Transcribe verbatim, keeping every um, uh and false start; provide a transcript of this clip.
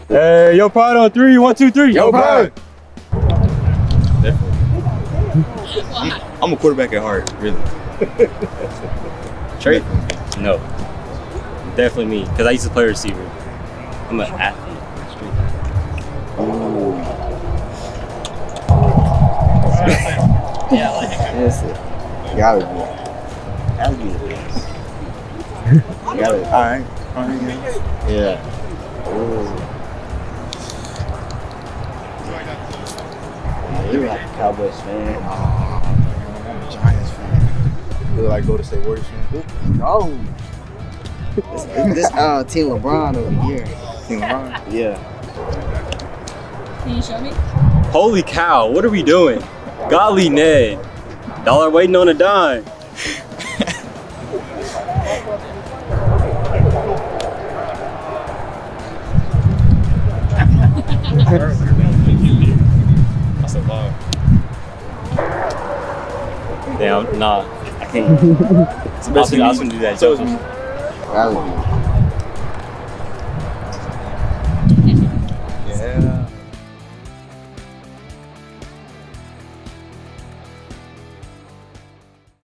Hey, yo, Pod on three. One, two, three. Yo, Pod. Definitely. I'm a quarterback at heart, really. Trey? No. Definitely me, because I used to play receiver. I'm an athlete. Ooh. Yeah, I like it. That's it. Gotta be. Gotta be the best. Gotta be. Alright. Yeah. Ooh. Yeah, you like a Cowboys fan. Oh, I'm a Giants fan. You like go to State Warriors fan? No. This, this uh, Team LeBron over here. Team LeBron? Yeah. Can you show me? Holy cow, what are we doing? Golly Ned. Dollar waiting on a dime. That's a lot. Damn, nah, I can't. I was gonna do that. So, Gotta be.